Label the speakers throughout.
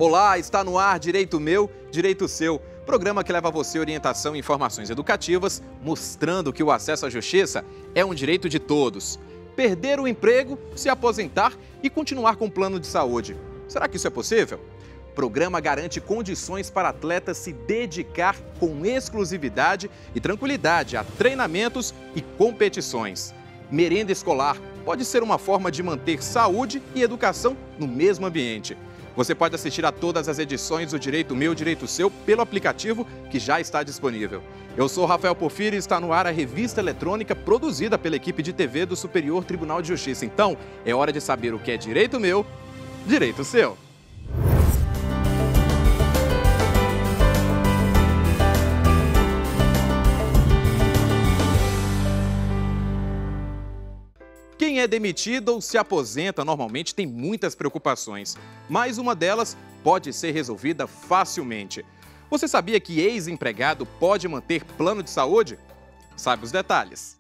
Speaker 1: Olá, está no ar Direito Meu, Direito Seu, programa que leva a você orientação e informações educativas, mostrando que o acesso à justiça é um direito de todos. Perder o emprego, se aposentar e continuar com o plano de saúde. Será que isso é possível? O programa garante condições para atletas se dedicar com exclusividade e tranquilidade a treinamentos e competições. Merenda escolar pode ser uma forma de manter saúde e educação no mesmo ambiente. Você pode assistir a todas as edições do Direito Meu, Direito Seu pelo aplicativo que já está disponível. Eu sou Rafael Porfírio e está no ar a revista eletrônica produzida pela equipe de TV do Superior Tribunal de Justiça. Então, é hora de saber o que é Direito Meu, Direito Seu. Quem é demitido ou se aposenta normalmente tem muitas preocupações, mas uma delas pode ser resolvida facilmente. Você sabia que ex-empregado pode manter plano de saúde? Sabe os detalhes.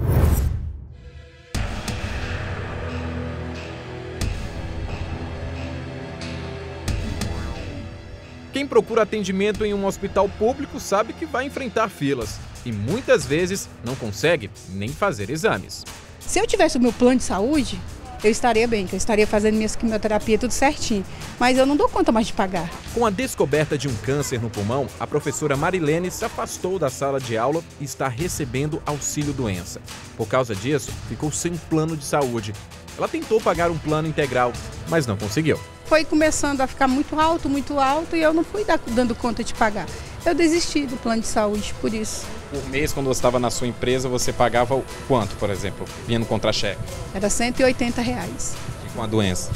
Speaker 1: Quem procura atendimento em um hospital público sabe que vai enfrentar filas e muitas vezes não consegue nem fazer exames.
Speaker 2: Se eu tivesse o meu plano de saúde, eu estaria bem, que eu estaria fazendo minhas quimioterapia tudo certinho. Mas eu não dou conta mais de pagar.
Speaker 1: Com a descoberta de um câncer no pulmão, a professora Marilene se afastou da sala de aula e está recebendo auxílio-doença. Por causa disso, ficou sem plano de saúde. Ela tentou pagar um plano integral, mas não conseguiu.
Speaker 2: Foi começando a ficar muito alto e eu não fui dando conta de pagar. Eu desisti do plano de saúde por isso.
Speaker 1: Por mês, quando você estava na sua empresa, você pagava o quanto, por exemplo? Vinha no contra-cheque?
Speaker 2: Era R$180.
Speaker 1: E com a doença?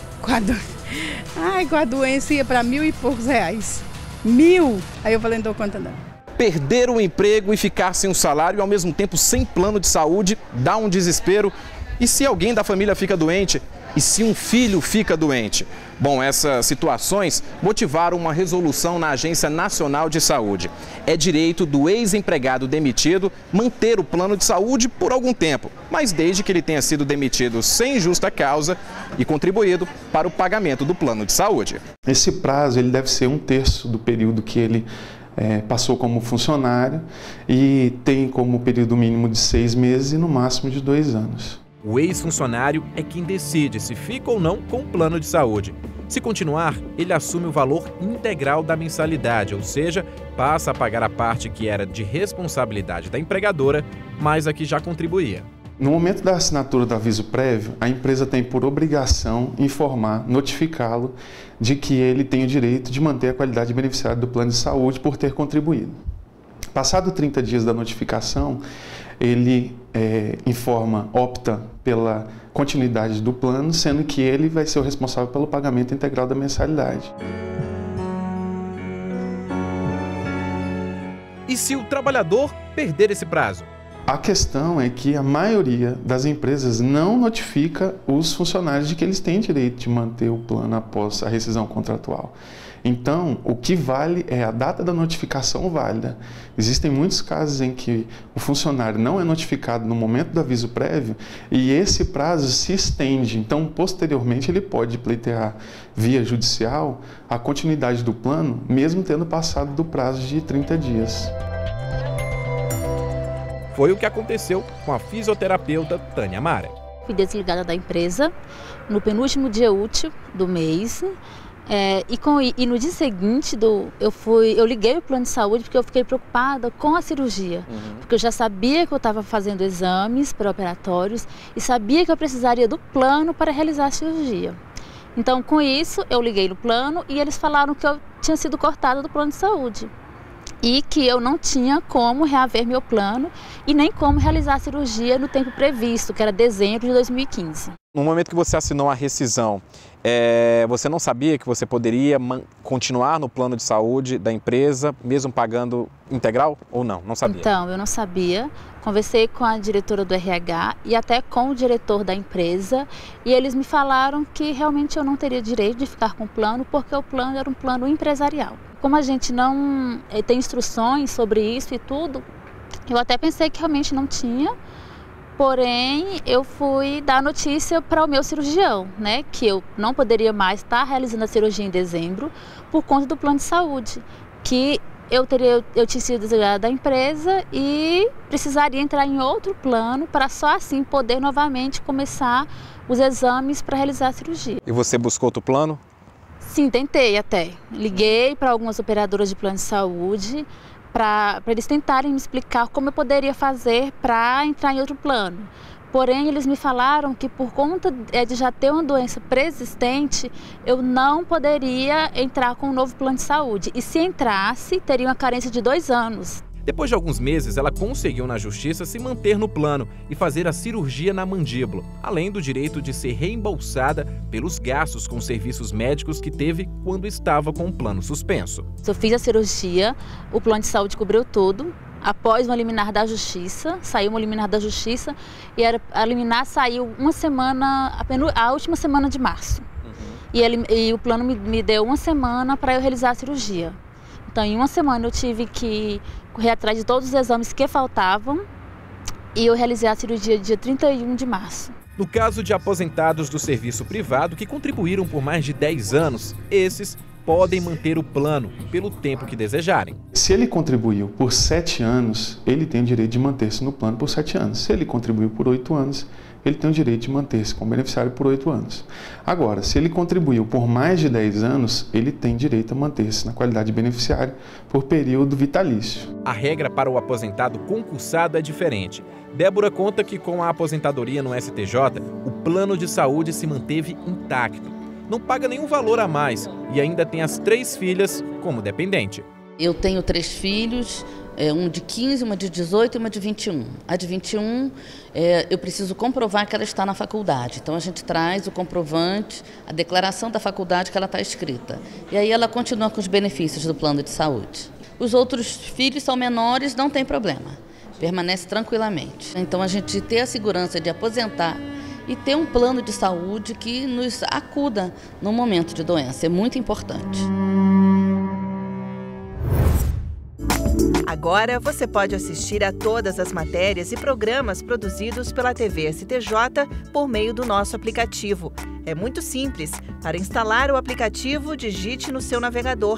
Speaker 2: Com a doença ia para R$1.000 e poucos. 1.000! Aí eu falei, não dou conta não.
Speaker 1: Perder o emprego e ficar sem um salário e ao mesmo tempo sem plano de saúde dá um desespero. E se alguém da família fica doente? E se um filho fica doente? Bom, essas situações motivaram uma resolução na Agência Nacional de Saúde. É direito do ex-empregado demitido manter o plano de saúde por algum tempo, mas desde que ele tenha sido demitido sem justa causa e contribuído para o pagamento do plano de saúde.
Speaker 3: Esse prazo ele deve ser 1/3 do período que ele passou como funcionário e tem como período mínimo de 6 meses e no máximo de 2 anos.
Speaker 1: O ex-funcionário é quem decide se fica ou não com o plano de saúde. Se continuar, ele assume o valor integral da mensalidade, ou seja, passa a pagar a parte que era de responsabilidade da empregadora, mas a que já contribuía.
Speaker 3: No momento da assinatura do aviso prévio, a empresa tem por obrigação informar, notificá-lo de que ele tem o direito de manter a qualidade beneficiária do plano de saúde por ter contribuído. Passado 30 dias da notificação, ele opta pela continuidade do plano, sendo que ele vai ser o responsável pelo pagamento integral da mensalidade.
Speaker 1: E se o trabalhador perder esse prazo?
Speaker 3: A questão é que a maioria das empresas não notifica os funcionários de que eles têm direito de manter o plano após a rescisão contratual. Então, o que vale é a data da notificação válida. Existem muitos casos em que o funcionário não é notificado no momento do aviso prévio e esse prazo se estende. Então, posteriormente, ele pode pleitear via judicial a continuidade do plano, mesmo tendo passado do prazo de 30 dias.
Speaker 1: Foi o que aconteceu com a fisioterapeuta Tânia Mara.
Speaker 4: Fui desligada da empresa no penúltimo dia útil do mês. E no dia seguinte, eu liguei o plano de saúde porque eu fiquei preocupada com a cirurgia. Porque eu já sabia que eu estava fazendo exames pré-operatórios e sabia que eu precisaria do plano para realizar a cirurgia. Então, com isso, eu liguei no plano e eles falaram que eu tinha sido cortada do plano de saúde. E que eu não tinha como reaver meu plano e nem como realizar a cirurgia no tempo previsto, que era dezembro de 2015.
Speaker 1: No momento que você assinou a rescisão, você não sabia que você poderia continuar no plano de saúde da empresa, mesmo pagando integral ou não? Não sabia?
Speaker 4: Então, eu não sabia. Conversei com a diretora do RH e até com o diretor da empresa e eles me falaram que realmente eu não teria direito de ficar com o plano porque o plano era um plano empresarial. Como a gente não tem instruções sobre isso e tudo, eu até pensei que realmente não tinha, Porém, eu fui dar notícia para o meu cirurgião, né, que eu não poderia mais estar realizando a cirurgia em dezembro por conta do plano de saúde, que eu tinha sido desligada da empresa e precisaria entrar em outro plano para só assim poder novamente começar os exames para realizar a cirurgia.
Speaker 1: E você buscou outro plano?
Speaker 4: Sim, tentei até. Liguei para algumas operadoras de plano de saúde para eles tentarem me explicar como eu poderia fazer para entrar em outro plano. Porém, eles me falaram que por conta de já ter uma doença pré-existente, eu não poderia entrar com um novo plano de saúde. E se entrasse, teria uma carência de 2 anos.
Speaker 1: Depois de alguns meses, ela conseguiu na justiça se manter no plano e fazer a cirurgia na mandíbula, além do direito de ser reembolsada pelos gastos com serviços médicos que teve quando estava com o plano suspenso.
Speaker 4: Eu fiz a cirurgia, o plano de saúde cobriu tudo. Após uma liminar da justiça, saiu uma liminar da justiça e a liminar saiu a última semana de março. E o plano me deu 1 semana para eu realizar a cirurgia. Então, em 1 semana eu tive que correr atrás de todos os exames que faltavam e eu realizei a cirurgia dia 31 de março.
Speaker 1: No caso de aposentados do serviço privado que contribuíram por mais de 10 anos, esses podem manter o plano pelo tempo que desejarem.
Speaker 3: Se ele contribuiu por 7 anos, ele tem o direito de manter-se no plano por 7 anos. Se ele contribuiu por 8 anos, ele tem o direito de manter-se como beneficiário por 8 anos. Agora, se ele contribuiu por mais de 10 anos, ele tem direito a manter-se na qualidade de beneficiário por período vitalício.
Speaker 1: A regra para o aposentado concursado é diferente. Débora conta que com a aposentadoria no STJ, o plano de saúde se manteve intacto. Não paga nenhum valor a mais e ainda tem as 3 filhas como dependente.
Speaker 5: Eu tenho 3 filhos, um de 15, uma de 18 e uma de 21. A de 21, eu preciso comprovar que ela está na faculdade. Então, a gente traz o comprovante, a declaração da faculdade que ela está inscrita. E aí ela continua com os benefícios do plano de saúde. Os outros filhos são menores, não tem problema. Permanece tranquilamente. Então, a gente ter a segurança de aposentar e ter um plano de saúde que nos acuda no momento de doença. É muito importante.
Speaker 6: Agora você pode assistir a todas as matérias e programas produzidos pela TV STJ por meio do nosso aplicativo. É muito simples. Para instalar o aplicativo, digite no seu navegador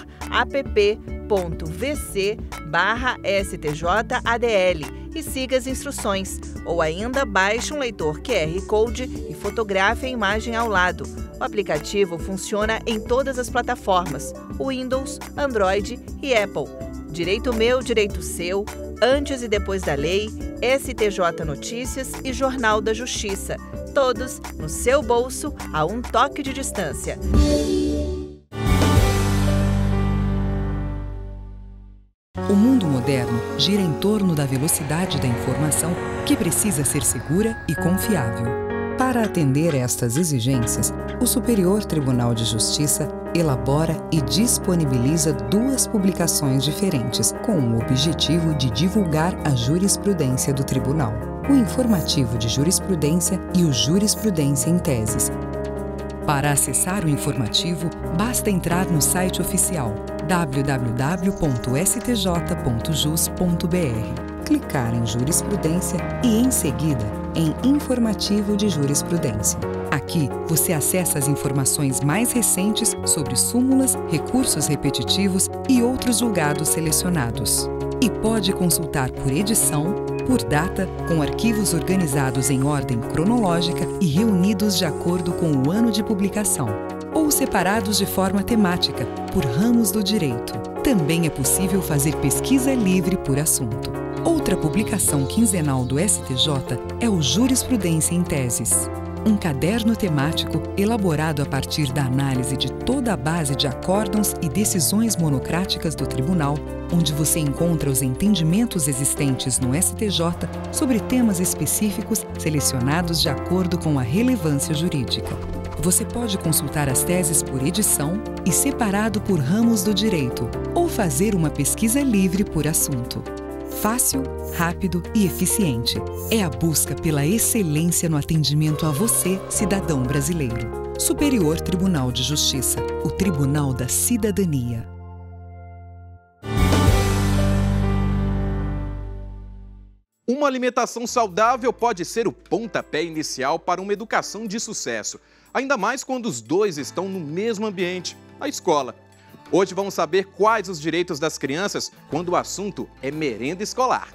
Speaker 6: app.vc/stjadl e siga as instruções. Ou ainda, baixe um leitor QR Code e fotografe a imagem ao lado. O aplicativo funciona em todas as plataformas, Windows, Android e Apple. Direito Meu, Direito Seu, Antes e Depois da Lei, STJ Notícias e Jornal da Justiça. Todos no seu bolso, a um toque de distância.
Speaker 7: O mundo moderno gira em torno da velocidade da informação que precisa ser segura e confiável. Para atender a estas exigências, o Superior Tribunal de Justiça elabora e disponibiliza 2 publicações diferentes com o objetivo de divulgar a jurisprudência do Tribunal: o Informativo de Jurisprudência e o Jurisprudência em Teses. Para acessar o informativo, basta entrar no site oficial www.stj.jus.br, clicar em Jurisprudência e, em seguida, em Informativo de Jurisprudência. Aqui, você acessa as informações mais recentes sobre súmulas, recursos repetitivos e outros julgados selecionados. E pode consultar por edição, por data, com arquivos organizados em ordem cronológica e reunidos de acordo com o ano de publicação, ou separados de forma temática, por ramos do direito. Também é possível fazer pesquisa livre por assunto. Outra publicação quinzenal do STJ é o Jurisprudência em Teses, um caderno temático elaborado a partir da análise de toda a base de acórdãos e decisões monocráticas do Tribunal, onde você encontra os entendimentos existentes no STJ sobre temas específicos selecionados de acordo com a relevância jurídica. Você pode consultar as teses por edição e separado por ramos do direito, ou fazer uma pesquisa livre por assunto. Fácil, rápido e eficiente. É a busca pela excelência no atendimento a você, cidadão brasileiro. Superior Tribunal de Justiça, o Tribunal da Cidadania.
Speaker 1: Uma alimentação saudável pode ser o pontapé inicial para uma educação de sucesso, ainda mais quando os dois estão no mesmo ambiente, a escola. Hoje vamos saber quais os direitos das crianças quando o assunto é merenda escolar.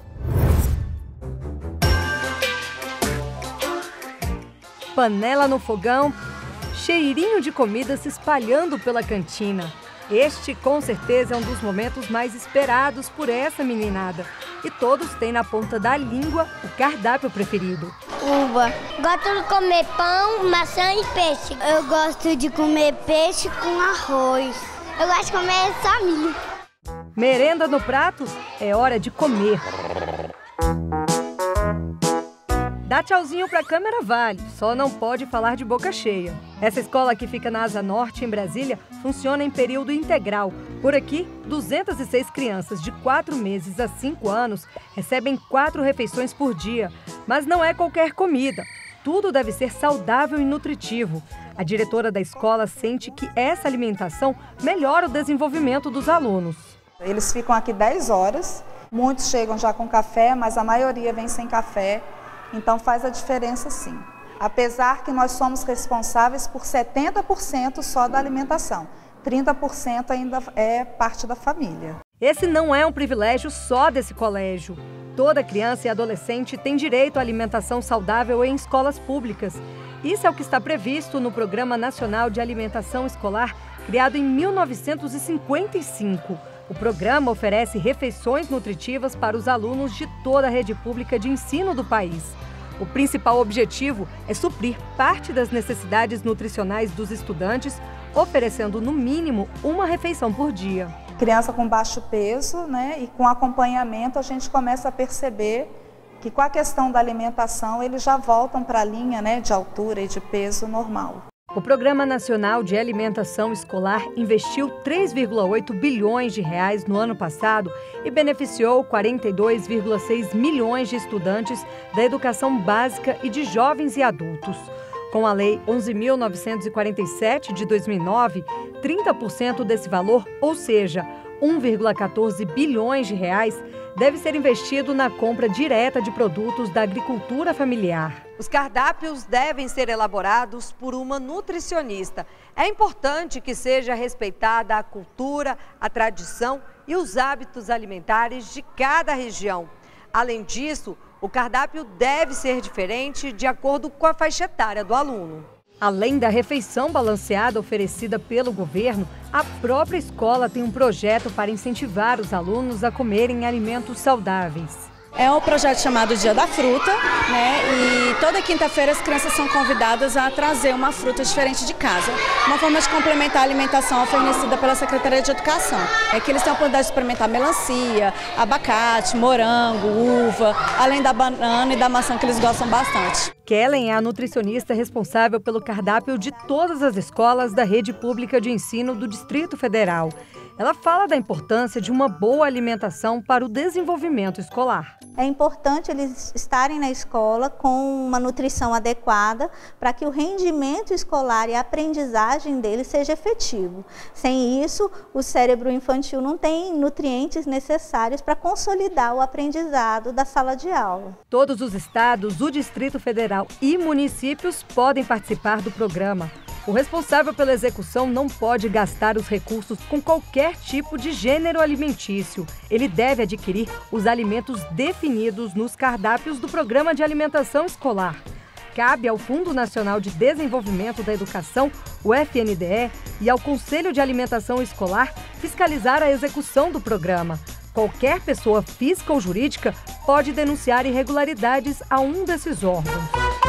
Speaker 8: Panela no fogão, cheirinho de comida se espalhando pela cantina. Este, com certeza, é um dos momentos mais esperados por essa meninada. E todos têm na ponta da língua o cardápio preferido.
Speaker 9: Uva. Gosto de comer pão, maçã e peixe. Eu gosto de comer peixe com arroz. Eu gosto de comer só milho.
Speaker 8: Merenda no prato, é hora de comer. Dar tchauzinho pra câmera vale, só não pode falar de boca cheia. Essa escola que fica na Asa Norte, em Brasília, funciona em período integral. Por aqui, 206 crianças de 4 meses a 5 anos recebem 4 refeições por dia. Mas não é qualquer comida. Tudo deve ser saudável e nutritivo. A diretora da escola sente que essa alimentação melhora o desenvolvimento dos alunos.
Speaker 10: Eles ficam aqui 10 horas, muitos chegam já com café, mas a maioria vem sem café. Então faz a diferença sim. Apesar que nós somos responsáveis por 70% só da alimentação. 30% ainda é parte da família.
Speaker 8: Esse não é um privilégio só desse colégio. Toda criança e adolescente tem direito à alimentação saudável em escolas públicas. Isso é o que está previsto no Programa Nacional de Alimentação Escolar, criado em 1955. O programa oferece refeições nutritivas para os alunos de toda a rede pública de ensino do país. O principal objetivo é suprir parte das necessidades nutricionais dos estudantes, oferecendo no mínimo uma refeição por dia.
Speaker 10: Criança com baixo peso, né, e com acompanhamento a gente começa a perceber que com a questão da alimentação eles já voltam para a linha, né, de altura e de peso normal.
Speaker 8: O Programa Nacional de Alimentação Escolar investiu 3,8 bilhões de reais no ano passado e beneficiou 42,6 milhões de estudantes da educação básica e de jovens e adultos. Com a Lei 11.947 de 2009, 30% desse valor, ou seja, 1,14 bilhões de reais, deve ser investido na compra direta de produtos da agricultura familiar.
Speaker 11: Os cardápios devem ser elaborados por uma nutricionista. É importante que seja respeitada a cultura, a tradição e os hábitos alimentares de cada região. Além disso, o cardápio deve ser diferente de acordo com a faixa etária do aluno.
Speaker 8: Além da refeição balanceada oferecida pelo governo, a própria escola tem um projeto para incentivar os alunos a comerem alimentos saudáveis.
Speaker 2: É um projeto chamado Dia da Fruta, né? E toda quinta-feira as crianças são convidadas a trazer uma fruta diferente de casa. Uma forma de complementar a alimentação fornecida pela Secretaria de Educação. É que eles têm a oportunidade de experimentar melancia, abacate, morango, uva, além da banana e da maçã que eles gostam bastante.
Speaker 8: Kellen é a nutricionista responsável pelo cardápio de todas as escolas da rede pública de ensino do Distrito Federal. Ela fala da importância de uma boa alimentação para o desenvolvimento escolar.
Speaker 12: É importante eles estarem na escola com uma nutrição adequada para que o rendimento escolar e a aprendizagem deles seja efetivo. Sem isso, o cérebro infantil não tem nutrientes necessários para consolidar o aprendizado da sala de aula.
Speaker 8: Todos os estados, o Distrito Federal e municípios podem participar do programa. O responsável pela execução não pode gastar os recursos com qualquer tipo de gênero alimentício. Ele deve adquirir os alimentos definidos nos cardápios do Programa de Alimentação Escolar. Cabe ao Fundo Nacional de Desenvolvimento da Educação, o FNDE, e ao Conselho de Alimentação Escolar fiscalizar a execução do programa. Qualquer pessoa física ou jurídica pode denunciar irregularidades a um desses órgãos.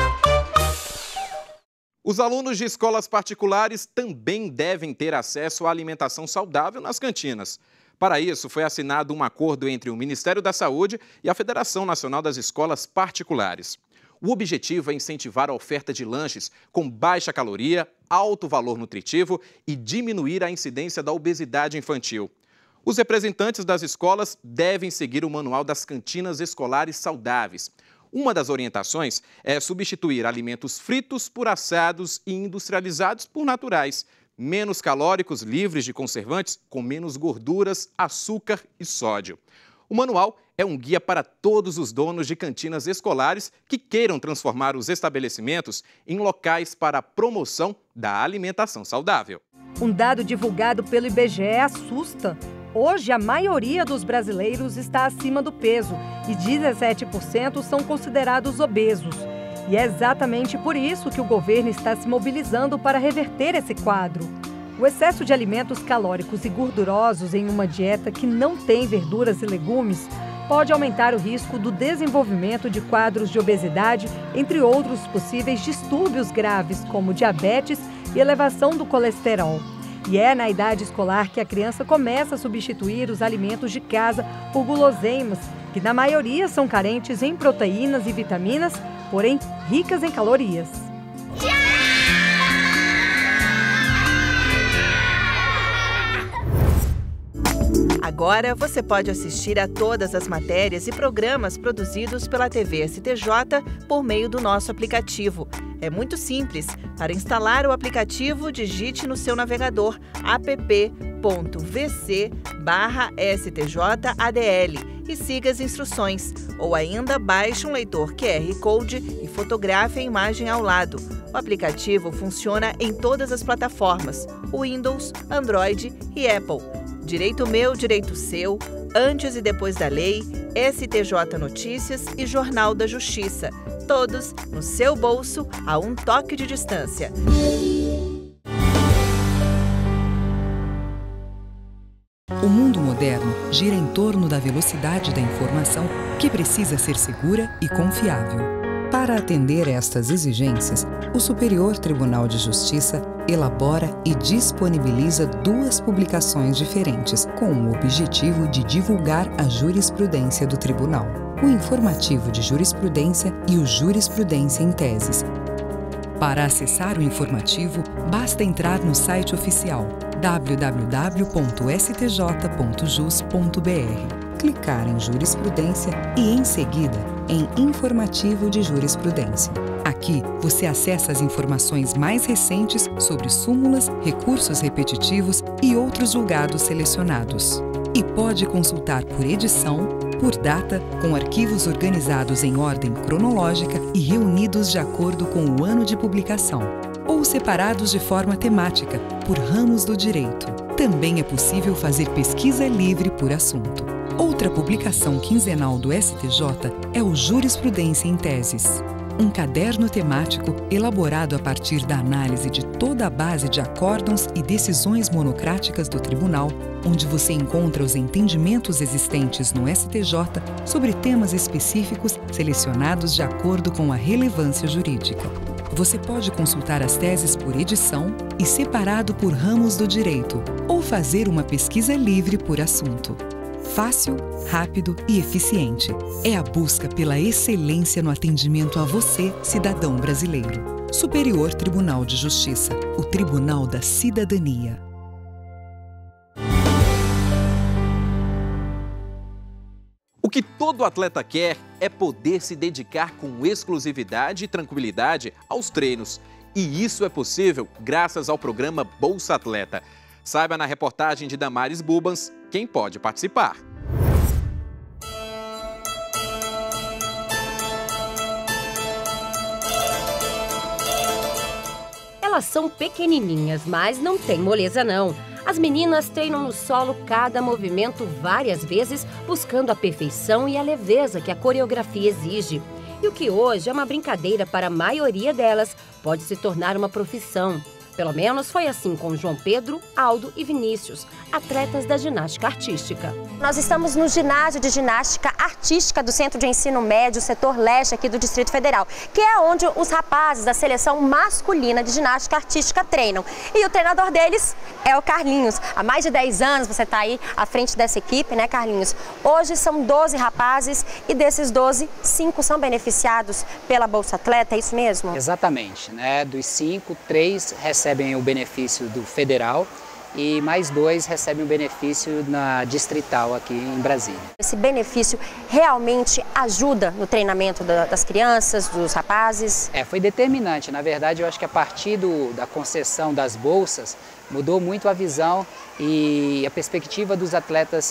Speaker 1: Os alunos de escolas particulares também devem ter acesso à alimentação saudável nas cantinas. Para isso, foi assinado um acordo entre o Ministério da Saúde e a Federação Nacional das Escolas Particulares. O objetivo é incentivar a oferta de lanches com baixa caloria, alto valor nutritivo e diminuir a incidência da obesidade infantil. Os representantes das escolas devem seguir o Manual das Cantinas Escolares Saudáveis. Uma das orientações é substituir alimentos fritos por assados e industrializados por naturais, menos calóricos, livres de conservantes, com menos gorduras, açúcar e sódio. O manual é um guia para todos os donos de cantinas escolares que queiram transformar os estabelecimentos em locais para a promoção da alimentação saudável.
Speaker 8: Um dado divulgado pelo IBGE assusta. Hoje, a maioria dos brasileiros está acima do peso e 17% são considerados obesos. E é exatamente por isso que o governo está se mobilizando para reverter esse quadro. O excesso de alimentos calóricos e gordurosos em uma dieta que não tem verduras e legumes pode aumentar o risco do desenvolvimento de quadros de obesidade, entre outros possíveis distúrbios graves, como diabetes e elevação do colesterol. E é na idade escolar que a criança começa a substituir os alimentos de casa por guloseimas, que na maioria são carentes em proteínas e vitaminas, porém ricas em calorias.
Speaker 6: Agora você pode assistir a todas as matérias e programas produzidos pela TV STJ por meio do nosso aplicativo. É muito simples. Para instalar o aplicativo, digite no seu navegador app.vc/stjadl e siga as instruções. Ou ainda, baixe um leitor QR Code e fotografe a imagem ao lado. O aplicativo funciona em todas as plataformas, Windows, Android e Apple. Direito Meu, Direito Seu, Antes e Depois da Lei, STJ Notícias e Jornal da Justiça. Todos no seu bolso, a um toque de distância.
Speaker 7: O mundo moderno gira em torno da velocidade da informação, que precisa ser segura e confiável. Para atender estas exigências, o Superior Tribunal de Justiça elabora e disponibiliza 2 publicações diferentes, com o objetivo de divulgar a jurisprudência do Tribunal: o Informativo de Jurisprudência e o Jurisprudência em Teses. Para acessar o informativo, basta entrar no site oficial www.stj.jus.br, clicar em Jurisprudência e, em seguida, em Informativo de Jurisprudência. Aqui, você acessa as informações mais recentes sobre súmulas, recursos repetitivos e outros julgados selecionados. E pode consultar por edição, por data, com arquivos organizados em ordem cronológica e reunidos de acordo com o ano de publicação, ou separados de forma temática, por ramos do direito. Também é possível fazer pesquisa livre por assunto. Outra publicação quinzenal do STJ é o Jurisprudência em Teses, um caderno temático elaborado a partir da análise de toda a base de acórdãos e decisões monocráticas do Tribunal, onde você encontra os entendimentos existentes no STJ sobre temas específicos selecionados de acordo com a relevância jurídica. Você pode consultar as teses por edição e separado por ramos do direito, ou fazer uma pesquisa livre por assunto. Fácil, rápido e eficiente. É a busca pela excelência no atendimento a você, cidadão brasileiro. Superior Tribunal de Justiça, o Tribunal da Cidadania.
Speaker 1: O que todo atleta quer é poder se dedicar com exclusividade e tranquilidade aos treinos. E isso é possível graças ao programa Bolsa Atleta. Saiba na reportagem de Damares Bubans quem pode participar.
Speaker 13: Elas são pequenininhas, mas não tem moleza não. As meninas treinam no solo cada movimento várias vezes, buscando a perfeição e a leveza que a coreografia exige. E o que hoje é uma brincadeira para a maioria delas pode se tornar uma profissão. Pelo menos foi assim com João Pedro, Aldo e Vinícius, atletas da ginástica artística.
Speaker 14: Nós estamos no ginásio de ginástica artística do Centro de Ensino Médio, setor leste aqui do Distrito Federal, que é onde os rapazes da seleção masculina de ginástica artística treinam. E o treinador deles é o Carlinhos. Há mais de 10 anos você está aí à frente dessa equipe, né, Carlinhos? Hoje são 12 rapazes e desses 12, 5 são beneficiados pela Bolsa Atleta, é isso mesmo?
Speaker 15: Exatamente, né? Dos 5, 3 recebem o benefício do federal e mais 2 recebem o benefício na distrital aqui em Brasília.
Speaker 14: Esse benefício realmente ajuda no treinamento das crianças, dos rapazes?
Speaker 15: Foi determinante. Na verdade, eu acho que a partir da concessão das bolsas mudou muito a visão e a perspectiva dos atletas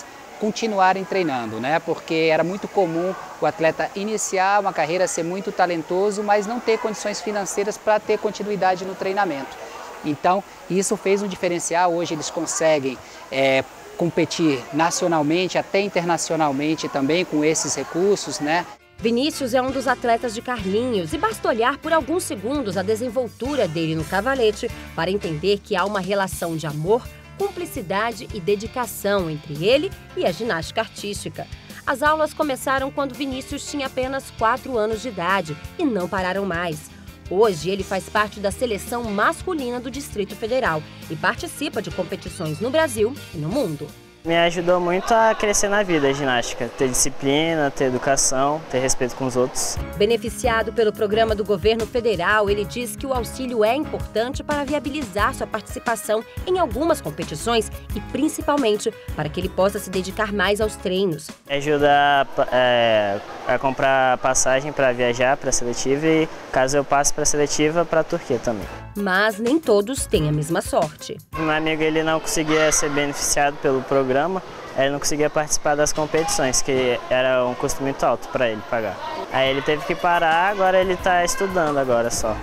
Speaker 15: continuarem treinando, né? Porque era muito comum o atleta iniciar uma carreira, ser muito talentoso, mas não ter condições financeiras para ter continuidade no treinamento. Então, isso fez um diferencial. Hoje eles conseguem competir nacionalmente, até internacionalmente também com esses recursos, né?
Speaker 13: Vinícius é um dos atletas de Carlinhos e basta olhar por alguns segundos a desenvoltura dele no cavalete para entender que há uma relação de amor, cumplicidade e dedicação entre ele e a ginástica artística. As aulas começaram quando Vinícius tinha apenas 4 anos de idade e não pararam mais. Hoje ele faz parte da seleção masculina do Distrito Federal e participa de competições no Brasil e no mundo.
Speaker 16: Me ajudou muito a crescer na vida a ginástica, ter disciplina, ter educação, ter respeito com os outros.
Speaker 13: Beneficiado pelo programa do governo federal, ele diz que o auxílio é importante para viabilizar sua participação em algumas competições e principalmente para que ele possa se dedicar mais aos treinos.
Speaker 16: Ajuda a comprar passagem para viajar para a seletiva e, caso eu passe para a seletiva, para a Turquia também.
Speaker 13: Mas nem todos têm a mesma sorte.
Speaker 16: Meu amigo ele não conseguia ser beneficiado pelo programa, ele não conseguia participar das competições, que era um custo muito alto para ele pagar. Aí ele teve que parar, agora ele está estudando agora só.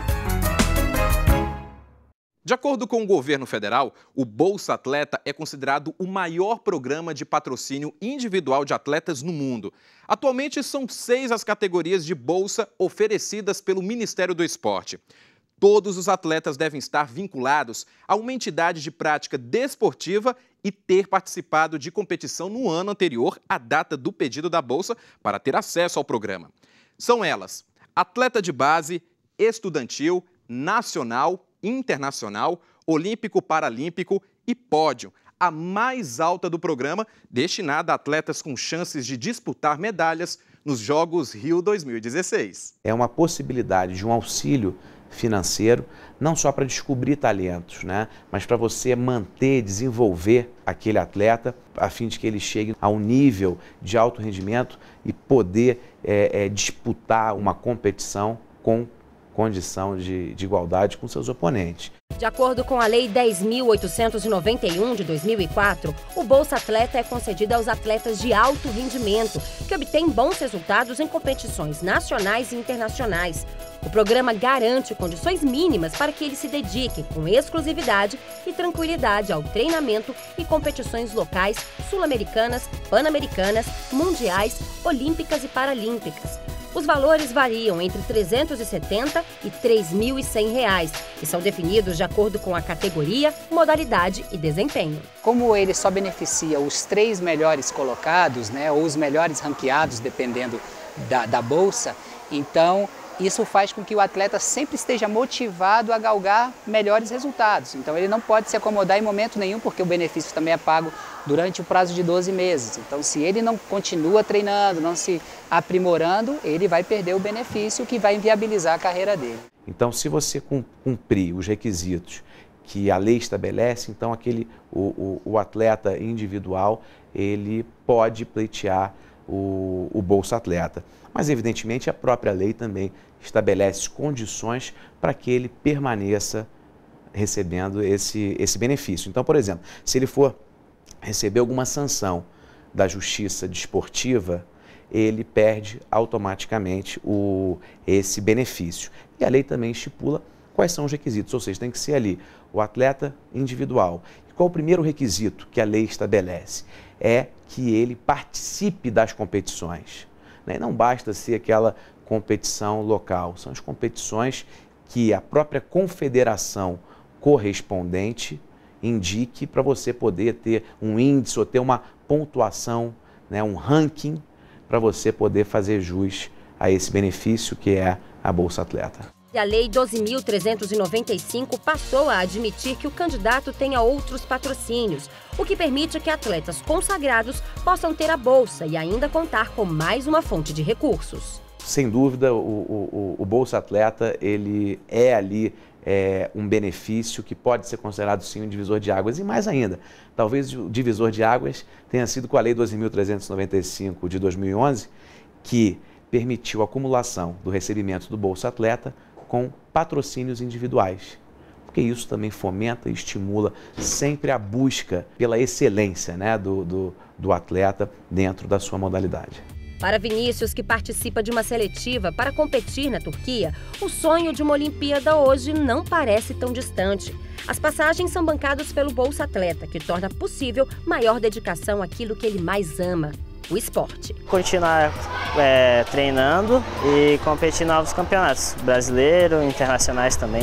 Speaker 1: De acordo com o governo federal, o Bolsa Atleta é considerado o maior programa de patrocínio individual de atletas no mundo. Atualmente são 6 as categorias de bolsa oferecidas pelo Ministério do Esporte. Todos os atletas devem estar vinculados a uma entidade de prática desportiva e ter participado de competição no ano anterior à data do pedido da bolsa para ter acesso ao programa. São elas: atleta de base, estudantil, nacional, internacional, olímpico-paralímpico e pódio, a mais alta do programa, destinada a atletas com chances de disputar medalhas nos Jogos Rio 2016.
Speaker 17: É uma possibilidade de um auxílio financeiro, não só para descobrir talentos, né, mas para você manter, desenvolver aquele atleta, a fim de que ele chegue a um nível de alto rendimento e poder disputar uma competição com condição de igualdade com seus oponentes.
Speaker 13: De acordo com a Lei 10.891 de 2004, o Bolsa Atleta é concedido aos atletas de alto rendimento, que obtêm bons resultados em competições nacionais e internacionais. O programa garante condições mínimas para que eles se dediquem com exclusividade e tranquilidade ao treinamento e competições locais, sul-americanas, pan-americanas, mundiais, olímpicas e paralímpicas. Os valores variam entre R$ 370 e R$ 3.100 e são definidos de acordo com a categoria, modalidade e desempenho.
Speaker 15: Como ele só beneficia os 3 melhores colocados, né, ou os melhores ranqueados, dependendo da bolsa, então isso faz com que o atleta sempre esteja motivado a galgar melhores resultados. Então ele não pode se acomodar em momento nenhum, porque o benefício também é pago durante o prazo de 12 meses. Então se ele não continua treinando, não se aprimorando, ele vai perder o benefício que vai inviabilizar a carreira dele.
Speaker 17: Então se você cumprir os requisitos que a lei estabelece, então o atleta individual ele pode pleitear o Bolsa Atleta. Mas evidentemente a própria lei também estabelece condições para que ele permaneça recebendo esse benefício. Então, por exemplo, se ele for receber alguma sanção da Justiça Desportiva, ele perde automaticamente esse benefício. E a lei também estipula quais são os requisitos, ou seja, tem que ser ali o atleta individual. E qual o primeiro requisito que a lei estabelece? É que ele participe das competições. Não basta ser aquela competição local, são as competições que a própria confederação correspondente indique para você poder ter um índice ou ter uma pontuação, né, um ranking, para você poder fazer jus a esse benefício que é a Bolsa Atleta.
Speaker 13: E a Lei 12.395 passou a admitir que o candidato tenha outros patrocínios, o que permite que atletas consagrados possam ter a bolsa e ainda contar com mais uma fonte de recursos.
Speaker 17: Sem dúvida, o Bolsa Atleta ele é ali um benefício que pode ser considerado sim um divisor de águas. E mais ainda, talvez o divisor de águas tenha sido com a Lei 12.395 de 2011, que permitiu a acumulação do recebimento do Bolsa Atleta com patrocínios individuais. porque isso também fomenta e estimula sempre a busca pela excelência, né, do atleta dentro da sua modalidade.
Speaker 13: Para Vinícius, que participa de uma seletiva para competir na Turquia, o sonho de uma Olimpíada hoje não parece tão distante. As passagens são bancadas pelo Bolsa Atleta, que torna possível maior dedicação àquilo que ele mais ama, o esporte.
Speaker 16: Continuar treinando e competir em novos campeonatos, brasileiro, internacionais também.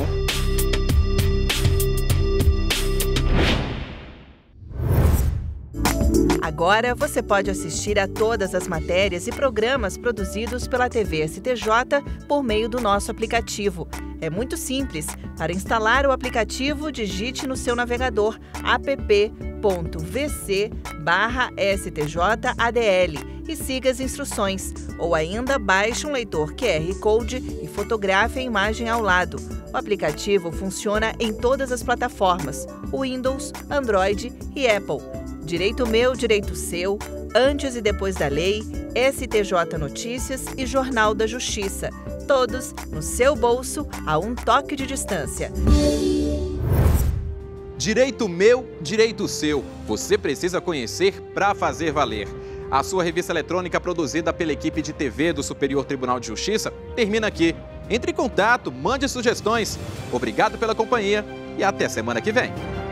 Speaker 6: Agora você pode assistir a todas as matérias e programas produzidos pela TV STJ por meio do nosso aplicativo. É muito simples. Para instalar o aplicativo, digite no seu navegador app.vc/stjadl e siga as instruções. Ou ainda, baixe um leitor QR Code e fotografe a imagem ao lado. O aplicativo funciona em todas as plataformas: Windows, Android e Apple. Direito meu, direito seu, antes e depois da lei, STJ Notícias e Jornal da Justiça. Todos no seu bolso, a um toque de distância.
Speaker 1: Direito meu, direito seu. Você precisa conhecer para fazer valer. A sua revista eletrônica produzida pela equipe de TV do Superior Tribunal de Justiça termina aqui. Entre em contato, mande sugestões. Obrigado pela companhia e até semana que vem.